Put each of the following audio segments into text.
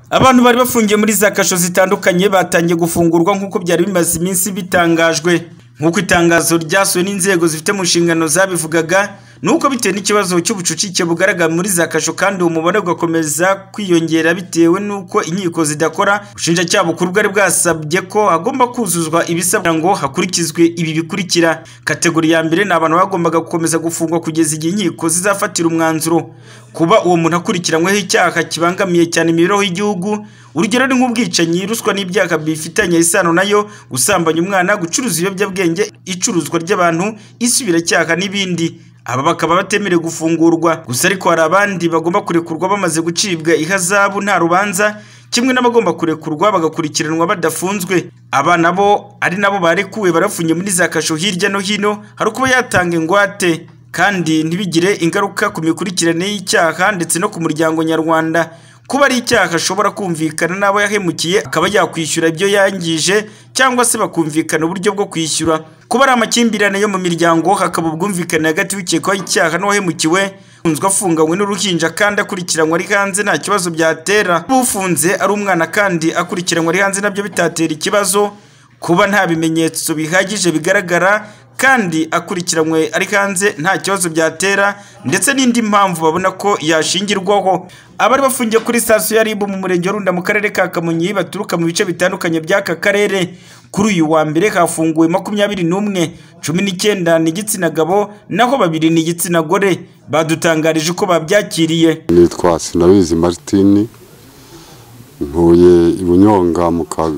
Abantu bari bafungiye muri za kasho zitandukanye batangiye gufungurwa nk'uko byari bimaze iminsi bitangajwe. Nk'uko itangazo ryasohowe n'inzego zifite mu nshingano zabivugaga, nuko bitewe n'ikibazo cy'ubucucike bugaragara muri za kasho kandi umubare ugakomeza kwiyongera bitewe nuko inkiko zidakora. Ubushinjacyaha bukuru bwari bwasabye ko hagomba kuzuzwa ibisabwa ngo hakurikizwe ibi bikurikira. Kategori ya mbere ni abantu bagombaga gukomeza gufungwa kugeza igihe inkiko zizafatira umwanzuro. Kuba uwo muntu akurikiranyweho icyaha kibangamiye cyane imibereho y'igihugu, urugero ni nk'ubwicanyi, ruswa n'ibyaha bifitanye isano nayo, gusambanya umwana, gucuruza ibiyobyabwenge, icuruzwa ry'abantu, isubiracyaha n'ibindi. Aba bakaba batemerewe gufungurwa. Gusa ariko hari abandi bagomba kurekurwa bamaze gucibwa ihazabu nta rubanza, kimwe n'abagomba kurekurwa bagakurikiranwa badafunzwe. Aba nabo ari nabo barekuwe barafunye muri za kasho hirya no hino, hari kuba yatanga ingwate kandi ntibigire ingaruka ku mikurikirane y'icyaha ndetse no ku muryango nyarwanda. Kuba ari icyaha ashobora kumvikana n'abo yahemukiye akaba yakwishyura ibyo yangije cyangwa se bakumvikana uburyo bwo kwishyura. Kuba ari amakimbirane yo mu miryango hakaba ubwumvikane hagati y'ukekwaho icyaha n'uwahemukiwe, ufunzwe afunganywe n'uruhinja kandi akurikiranwa ari hanze nta kibazo byatera. Ufunze ari umwana kandi akurikiranwa ari hanze nabyo bitatera ikibazo. Kuba nta bimenyetso bihagije bigaragara kandi akurikiranywe ari hanze nta kibazo byatera, ndetse n'indi mpamvu babona ko yashingirwaho. Abari bafungiye kuri sitasiyo ya RIB mu murenge wa Runda mu karere ka Kamonyi baturuka mu bice bitandukanye by'aka karere. Kuri uyu wa mbere hafunguwe 21, 19 ni igitsina gabo naho 2 ni igitsina gore. Badutangarije uko babyakiriye. Nitwa Sinabizi Martin, ntuye i Bunyonga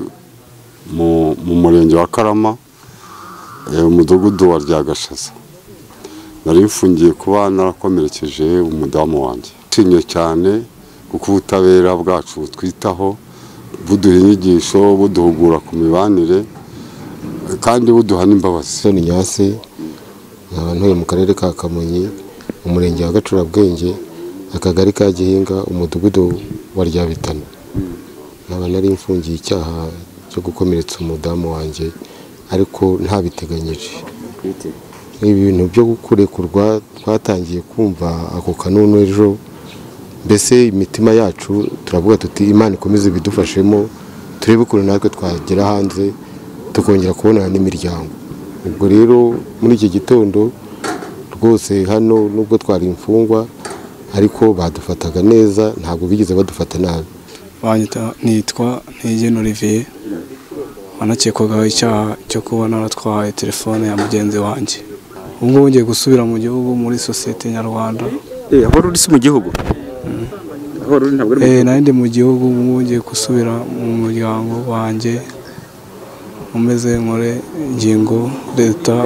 mu murenge wa Karama, umudugudu wa Ryagashaza. Nari mfungiye kuba narakomerekeje umudamu wanjye. Nshimye cyane kuko ubutabera bwacu twitaho, buduha inyigisho, buduhugura ku mibanire kandi buduha n'imbabazi. Ni Nyase, ntuye mu karere ka Kamonyi, mu murenge wa Gacurabwenge, akagari ka Gihinga, umudugudu wa Ryabitana. Naba nari mfungiye icyaha cyo gukomeretsa umudamu wanjye ariko ntabiteganyije. Ibintu byo kurekurwa twatangiye kumva ako kanunu ejo, mbese imitima yacu turavuga tuti Imana ikomeze bidufashemo, turebe ukuntu natwe twagera hanze tukongera kubonana n'imiryango. Ubwo rero muri iki gitondo rwose hano nubwo twari imfungwa ariko badufataga neza, ntabwo bigeze badufata nabi. Nitwa Ntijyeno Olivier, wanakekwaho icyaha cyo kuba naratwaye telefone ya mugenzi wanjye. Ubwo ngiye gusubira mu gihugu muri sosiyete nyarwanda. Aho uri mu gihugu? Aho uri ntabwo ari nandi mu gihugu, ngiye gusubira mu muryango wanjye, umeze nkore ingingo leta,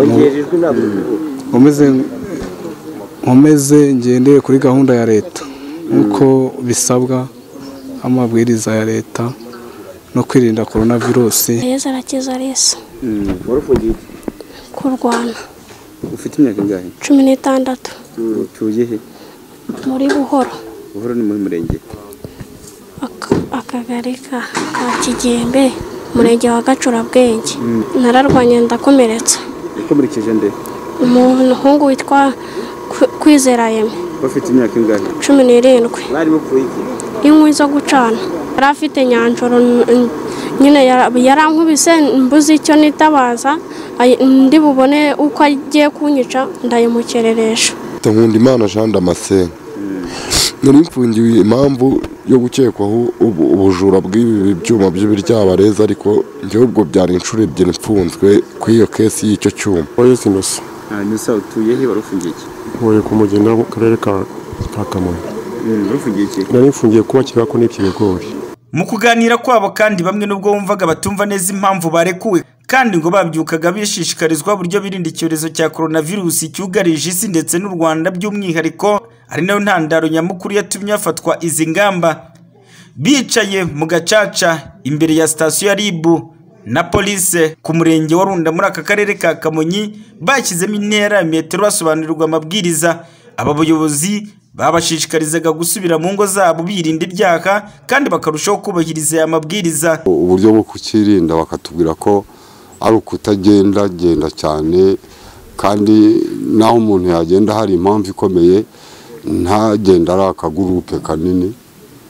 umeze ngendeye kuri gahunda ya leta uko bisabwa amabwiriza ya leta no kwirinda coronavirus. Yesu arakiza Yesu. Warufungiye kurwana. Ufite imyaka ingahe? 16. Tuye he? Muri Buhoro. Buhoro ni muri murenge akagari ka Kigembe, murenge wa Gacurabwenge. Nararwanye ndakomeretsa. Ukomerekeje nde? Umuhungu witwa Kwizera Yeme. Bafite imyaka ingahe? 17. Bari bapfuye iki? Inkwi zo gucana. Yari afite nyanjoro nyine yarankubise, mbuze icyo nitabaza, ndi bubone uko agiye kunyica ndayimukereresha. Nkundimana Jean Damascene, nari mfungiwe impamvu yo gukekwaho ubujura bw'ibi byuma by'ibiryabareza, ariko njye ubwo byari inshuro ebyiri mfunzwe ku iyo kesi y'icyo cyuma. Yesu Innocent. Nusa utuye he? Warufungiye iki? Ntuye ku Mugenda mu karere ka Kamonyi. Warufungiye iki? Nari mfungiye kubakira ko n'ibigori. Mu kuganira kwabo kandi bamwe nubwo bumvaga batumva neza impamvu barekuwe, kandi ngo babyukaga bishishikarizwa uburyo birinda icyorezo cya coronavirus cyugarije isi ndetse n'u Rwanda by'umwihariko, ari nayo ntandaro nyamukuru yatumye hafatwa izi ngamba. Bicaye mu gacaca imbere ya sitasiyo ya RIB na polise ku murenge wa Runda muri aka karere ka Kamonyi, bashyizemo intera metero basobanurirwa amabwiriza. Aba bayobozi babashishikarizaga gusubira mu ngo zabo birinda ibyaha kandi bakarushaho kubahiriza aya mabwiriza. Uburyo bwo kukirinda bakatubwira ko ari ukutagenda cyane, kandi naho umuntu yagenda hari impamvu ikomeye, ntagenda ari akagurupe kanini.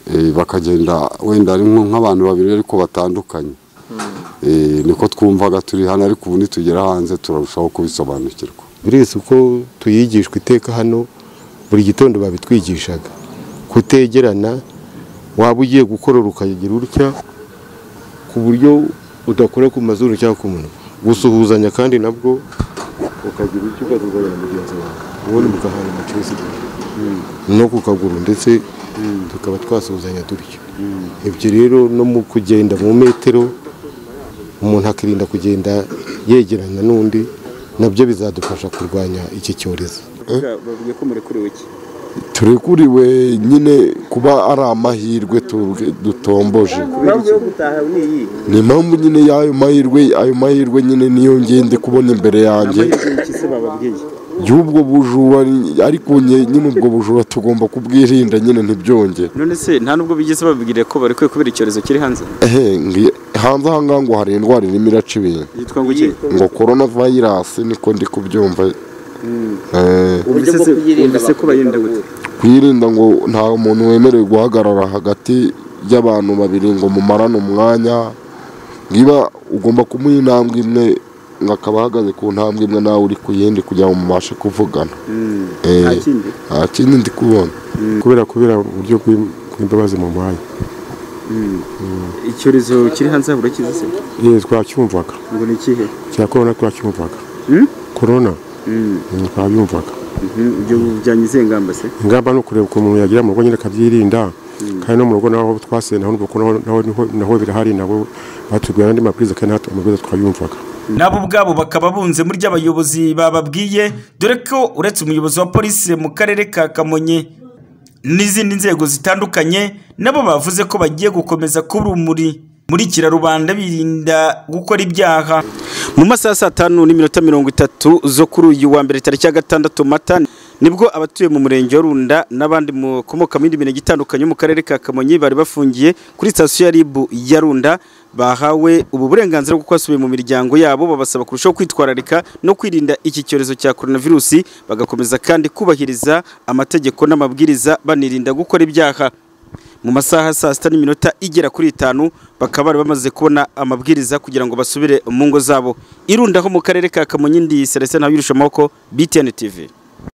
bakagenda wenda ari nk'abantu babiri ariko batandukanye. Niko twumvaga turi hano, ariko ubu nitugera hanze turarushaho kubisobanukirwa. Buri wese uko tuyigishwa iteka hano, buri gitondo babitwigishaga kutegerana, waba ugiye gukorora ukagira utya ku buryo udakora ku mazuru cyangwa ku munwa, gusuhuzanya kandi nabwo ukagira icyo ukazuzanya mugenzi wawe, ubundi mugahana amacisi no ku kaguru, ndetse tukaba twasuhuzanya dutyo. Ibyo rero no mu kugenda mu metero umuntu akirinda kugenda yegerana n'undi, nabyo bizadufasha kurwanya iki cyorezo. Bavuga ko murekuriwe iki? Turekuriwe nyine kuba ari amahirwe dutomboje. Ni impamvu nyine y'ayo mahirwe nyine niyo ngende kubona imbere yanjye y'ubwo bujura, ariko nyine ubwo bujura tugomba kubwirinda nyine ntibyongere. None se nta nubwo bigeze babwire ko barekuye kubera icyorezo kiri hanze? Hanze aha ngaha ngo hari indwara irimo iraca ibintu yitwa ngo iki? Ngo corona virus, niko ndi kubyumva. Ubise ko bayirinda gute? Kwirinda ngo nta muntu wemerewe guhagarara hagati y'abantu babiri ngo mumarane umwanya, ngiba ugomba kumuha intambwe imwe ngo akaba ahagaze ku ntambwe imwe nawe uri ku yindi kugira ngo mubashe kuvugana. Nta kindi ndi kubona kubera uburyo bw'imbabazi mu muhanda. Icyorezo kiri hanze urakizi se? Twacyumvaga. Ngo ni ikihe? Cya corona twacyumvaga. Corona twabyumvaga. Ibyo byanyize ingamba se? Ingamba no kureba uko umuntu yagira mu rugo nyine akabyirinda, kandi no mu rugo naho twaseye naho birahari, nabo batubwira n'andi mabwiriza kandi natwe amabwiriza twayumvaga. Nabo ubwabo bakaba bunze muri ry'abayobozi bababwiye, dore ko uretse umuyobozi wa polisi mu karere ka Kamonyi n'izindi nzego zitandukanye, nabo bavuze ko bagiye gukomeza kuba urumuri muri kirarubanda birinda gukora ibyaha. Mu masaha 5:30 zo kuri uyu wa mbere tariki ya 6 Mata nibwo abatuye mu murenge wa Runda n'abandi mukomoka mu indi mirenge itandukanye mu karere ka Kamonyi bari bafungiye kuri station ya RIB ya Runda, bahawe ubu burenganzira bwo kwasubiye mu miryango yabo. Babasaba kurushaho kwitwararika no kwirinda iki cyorezo cya coronavirus, bagakomeza kandi kubahiriza amategeko n'amabwiriza banirinda gukora ibyaha. Mu masaha 6:05 bakaba bari bamaze kubona amabwiriza kugira ngo basubire mu ngo zabo. Irundaho mu karere ka Kamonyi, ndi Celestin Habirusha Moko, BTN TV.